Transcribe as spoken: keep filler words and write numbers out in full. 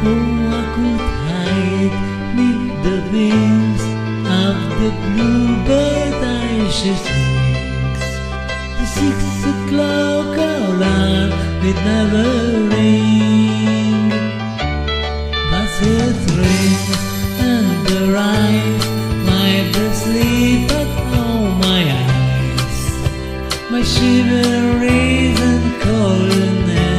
Oh, I could hide neath the wings of the bluebird I should sings. The six o'clock alarm it never ring, but it rings and the rise might be sleep but oh my eyes, my shiver is and cold and